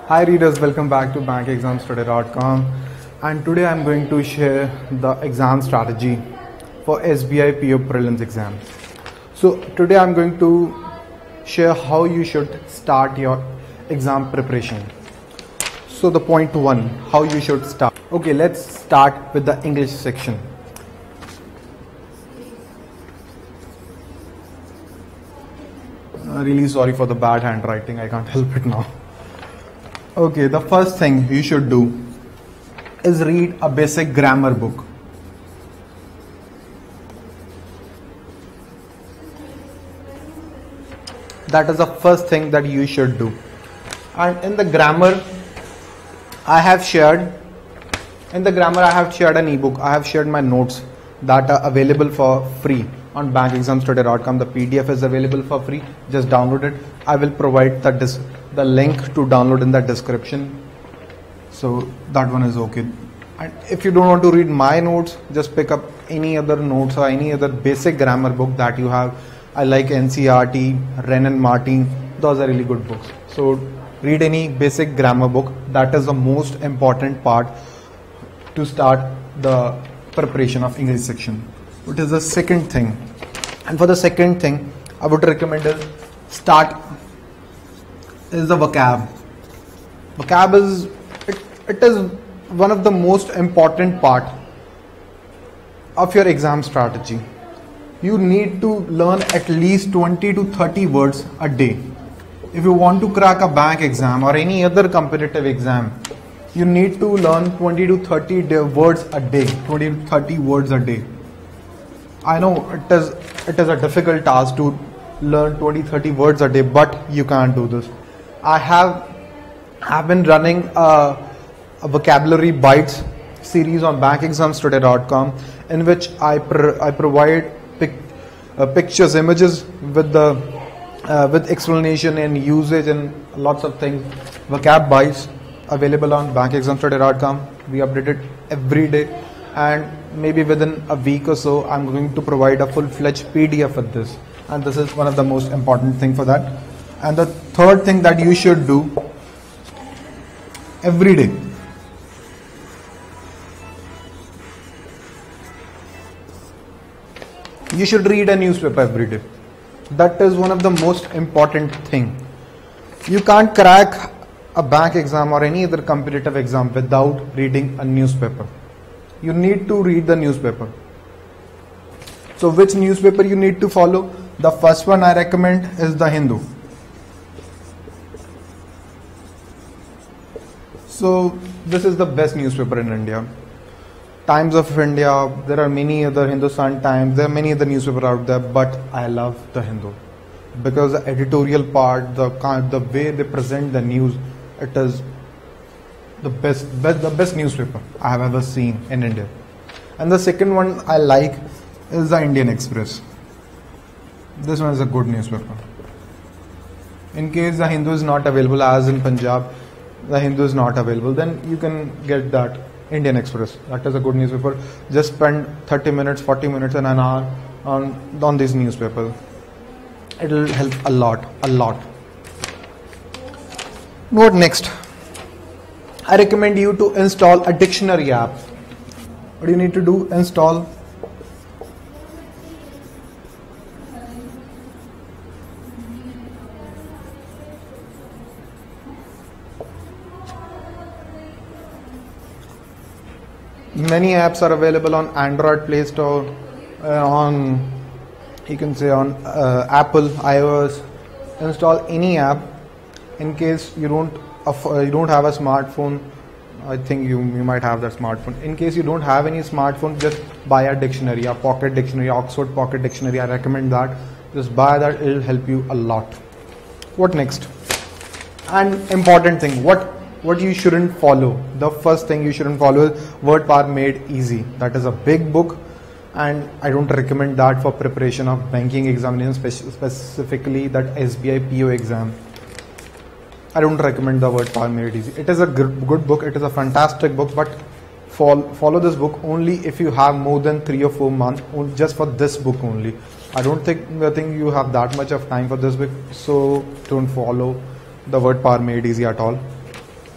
Hi readers, welcome back to bankexamstudy.com, and today I'm going to share the exam strategy for SBI PO prelims exam. So today I'm going to share how you should start your exam preparation. So the point one, how you should start. Okay, let's start with the English section. Really sorry for the bad handwriting, I can't help it now. Okay, the first thing you should do is read a basic grammar book. That is the first thing that you should do. And in the grammar, I have shared an ebook. I have shared my notes that are available for free on bankexamstudy.com. The PDF is available for free. Just download it. I will provide the link to download in the description. So that one is okay. And if you don't want to read my notes, just pick up any other notes or any other basic grammar book that you have. I like NCERT, Wren and Martin. Those are really good books. So read any basic grammar book. That is the most important part to start the preparation of English section. What is the second thing? And for the second thing, I would recommend is the vocab. Vocab is it is one of the most important part of your exam strategy. You need to learn at least 20 to 30 words a day. If you want to crack a bank exam or any other competitive exam, you need to learn 20 to 30 words a day. 20 to 30 words a day. I know it is a difficult task to learn 20-30 words a day, but you can't do this. I have been running a vocabulary bites series on bankexamstudy.com in which I provide pictures, images with explanation and usage and lots of things. Vocab bites available on bankexamstudy.com. We update it every day, and maybe within a week or so I'm going to provide a full-fledged PDF for this, and this is one of the most important thing for that. And the third thing that you should do every day, you should read a newspaper every day. That is one of the most important thing. You can't crack a bank exam or any other competitive exam without reading a newspaper. You need to read the newspaper. So which newspaper you need to follow? The first one I recommend is the Hindu. So this is the best newspaper in India. Times of India, there are many other Hindustan Times, there are many other newspapers out there, but I love the Hindu because the editorial part, the way they present the news, it is the best newspaper I have ever seen in India. And the second one I like is the Indian Express. This one is a good newspaper. In case the Hindu is not available, as in Punjab, the Hindu is not available, then you can get that Indian Express. That is a good newspaper. Just spend 30 minutes, 40 minutes and an hour on this newspaper. It will help a lot. What next? I recommend you to install a dictionary app. What do you need to do? Install many apps are available on Android Play Store, on Apple, iOS. Install any app. In case you don't have a smartphone, I think you might have that smartphone. In case you don't have any smartphone, just buy a dictionary, a pocket dictionary, Oxford Pocket Dictionary. I recommend that. Just buy that, it will help you a lot. What next? And important thing, what you shouldn't follow. The first thing you shouldn't follow is Word Power Made Easy. That is a big book, and I don't recommend that for preparation of banking examination, specifically that SBI PO exam. I don't recommend the Word Power Made Easy. It is a good book. It is a fantastic book, but follow this book only if you have more than 3 or 4 months just for this book only. I think you have that much of time for this book, so don't follow the Word Power Made Easy at all.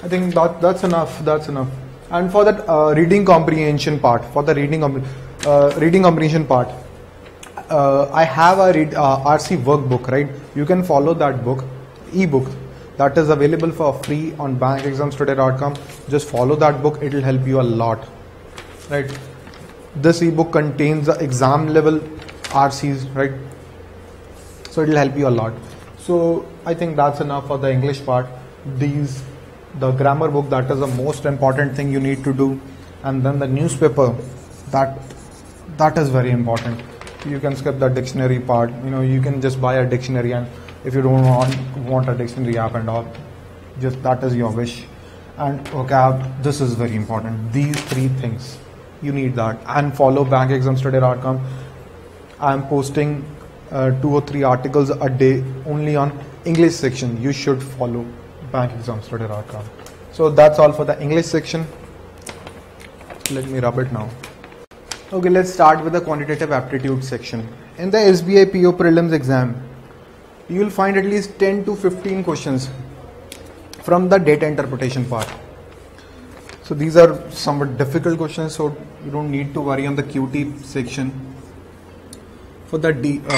I think that's enough. That's enough. And for that reading comprehension part, reading comprehension part, I have a RC workbook, right? You can follow that book, ebook, that is available for free on bankexamstoday.com. Just follow that book; it will help you a lot, right? This ebook contains the exam level RCs, right? So it will help you a lot. So I think that's enough for the English part. The grammar book, that is the most important thing you need to do, and then the newspaper, that is very important. You can skip the dictionary part. You can just buy a dictionary, and if you don't want a dictionary app and all, just that is your wish. And vocab, this is very important. These three things, you need that. And follow bankexamstoday.com. I am posting 2 or 3 articles a day only on English section. You should follow bankexamstoday.com. So that's all for the English section. Let me rub it now. Okay, let's start with the quantitative aptitude section. In the SBI PO prelims exam, you will find at least 10 to 15 questions from the data interpretation part. So these are somewhat difficult questions, so you don't need to worry on the QT section. For the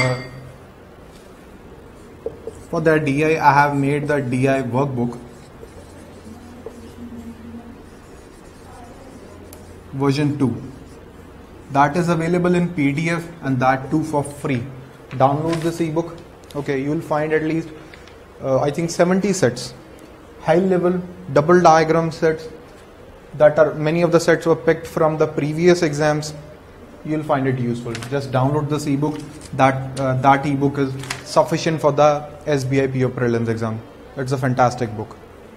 DI, I have made the DI workbook version 2. That is available in PDF, and that too for free. Download this ebook. Okay, you will find at least I think 70 sets, high level double diagram sets. Many of the sets were picked from the previous exams. You'll find it useful. Just download this ebook. That ebook is sufficient for the SBI PO prelims exam. It's a fantastic book.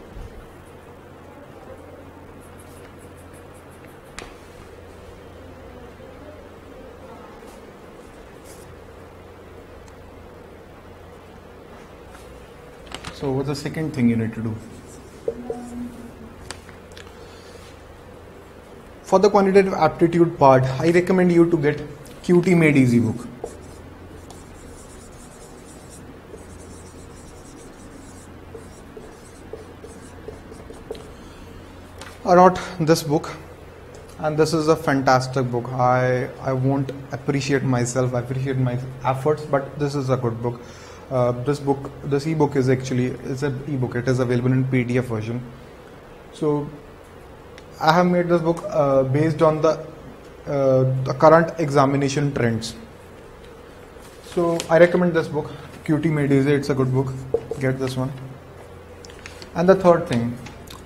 So what's the second thing you need to do? For the quantitative aptitude part, I recommend you to get QT Made Easy book. I wrote this book, and this is a fantastic book. I won't appreciate myself, appreciate my efforts, but this is a good book. This ebook is an ebook. It is available in PDF version. So I have made this book based on the current examination trends. So I recommend this book, QT Made Easy. It's a good book. Get this one. And the third thing,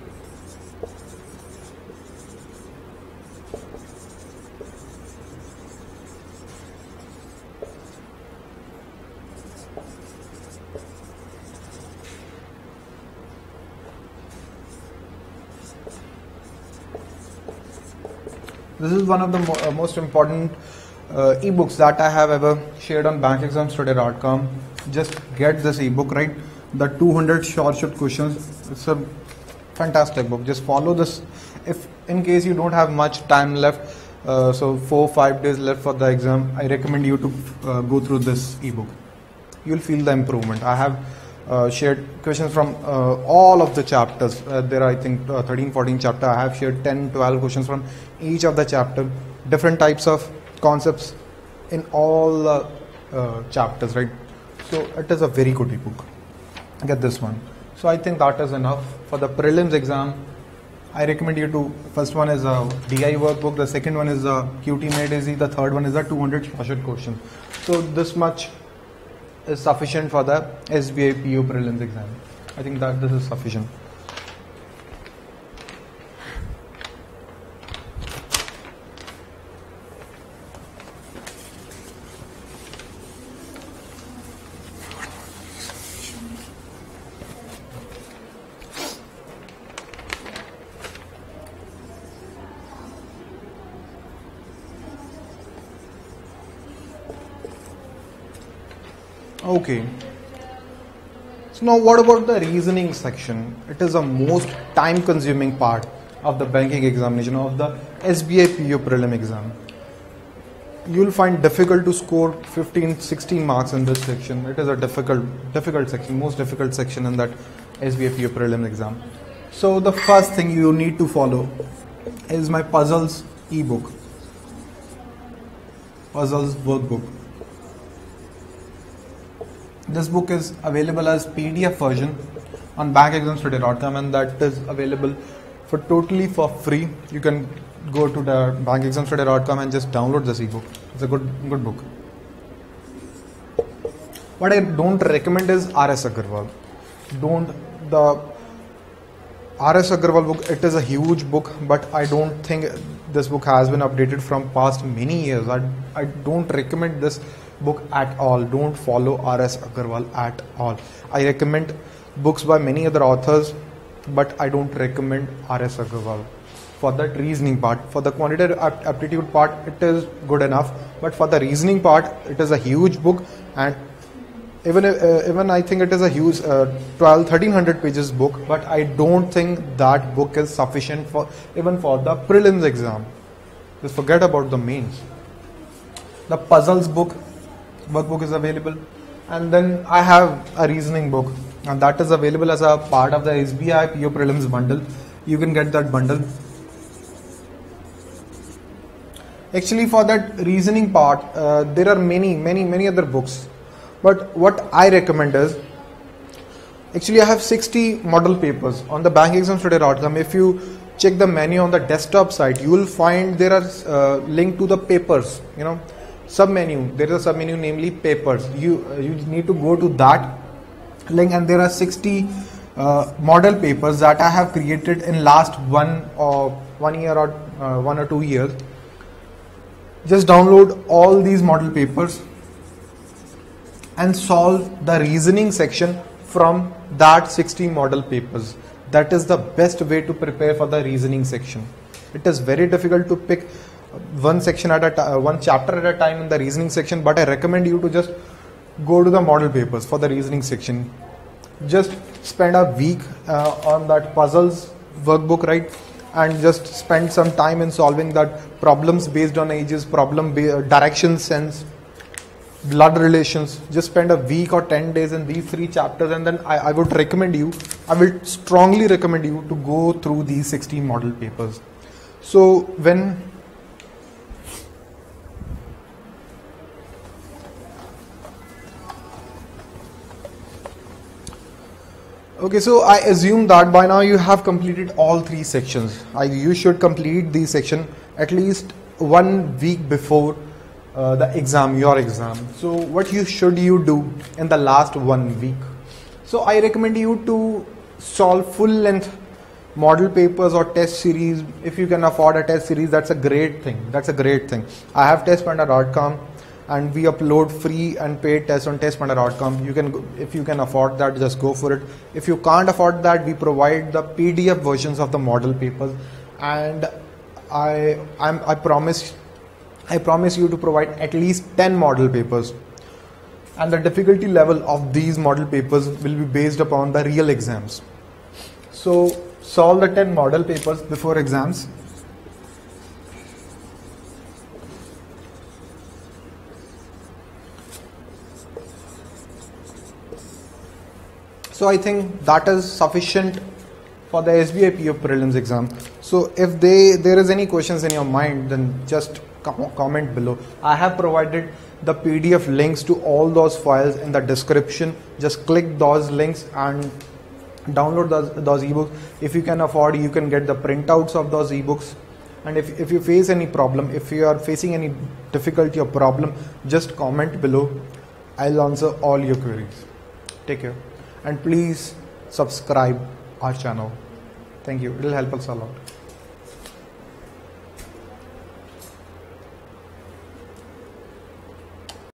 this is one of the most important ebooks that I have ever shared on bankexamstoday.com. Just get this ebook, right? The 200 short questions. It's a fantastic book. Just follow this. If in case you don't have much time left, so 4-5 days left for the exam, I recommend you to go through this ebook. You'll feel the improvement. I have shared questions from all of the chapters. There are I think 13-14 chapters. I have shared 10-12 questions from each of the chapter, different types of concepts in all the chapters, right? So it is a very good ebook. Get this one. So I think that is enough for the prelims exam. I recommend you to, first one is a DI workbook, the second one is a QT Made Easy, the third one is a 200 short questions. So this much is sufficient for the SBI PO prelims exam. I think that this is sufficient. Okay, so now what about the reasoning section? It is the most time consuming part of the banking examination, of the SBI PO prelim exam. You will find difficult to score 15-16 marks in this section. It is a difficult section, most difficult section in that SBI PO prelim exam. So the first thing you need to follow is my puzzles ebook, puzzles workbook. This book is available as PDF version on bankexamstudy.com, and that is available for totally for free. You can go to the bankexamstudy.com and just download this ebook. It's a good book. What I don't recommend is R.S. Agarwal. The R.S. Agarwal book, it is a huge book, but I don't think this book has been updated from past many years. I don't recommend this book at all. Don't follow R.S. Agarwal at all. I recommend books by many other authors, but I don't recommend R.S. Agarwal. For that reasoning part, for the quantitative aptitude part, it is good enough, but for the reasoning part, it is a huge book, and even I think it is a huge 1300 pages book, but I don't think that book is sufficient for even for the prelims exam. Just forget about the mains. The puzzles book workbook is available, and then I have a reasoning book, and that is available as a part of the SBI PO prelims bundle. You can get that bundle. Actually, for that reasoning part, there are many other books, but what I recommend is, actually I have 60 model papers on the bankexamstudy.com. If you check the menu on the desktop site, you will find there are link to the papers, submenu. There is a submenu, namely papers. You need to go to that link, and there are 60 model papers that I have created in last 1 year or 1 or 2 years. Just download all these model papers and solve the reasoning section from that 60 model papers. That is the best way to prepare for the reasoning section. It is very difficult to pick one section at a one chapter at a time in the reasoning section, but I recommend you to just go to the model papers for the reasoning section. Just spend a week on that puzzles workbook, right? And just spend some time in solving that problems based on ages, direction sense, blood relations. Just spend a week or 10 days in these 3 chapters, and then I would strongly recommend you to go through these 60 model papers. So so I assume that by now you have completed all 3 sections. You should complete these sections at least 1 week before the exam, your exam. So what should you do in the last 1 week? So I recommend you to solve full length model papers or test series. If you can afford a test series, that's a great thing. I have testpanda.com, and we upload free and paid tests on testpanda.com. If you can afford that, just go for it. If you can't afford that, we provide the PDF versions of the model papers, and I promise you to provide at least 10 model papers, and the difficulty level of these model papers will be based upon the real exams. So solve the 10 model papers before exams. So I think that is sufficient for the SBI PO prelims exam. So if there is any questions in your mind, then just comment below. I have provided the PDF links to all those files in the description. Just click those links and download those ebooks. If you can afford, you can get the printouts of those ebooks. And if you face any problem, if you are facing any difficulty or problem, just comment below. I'll answer all your queries. Take care. And please subscribe our channel. Thank you. It will help us a lot.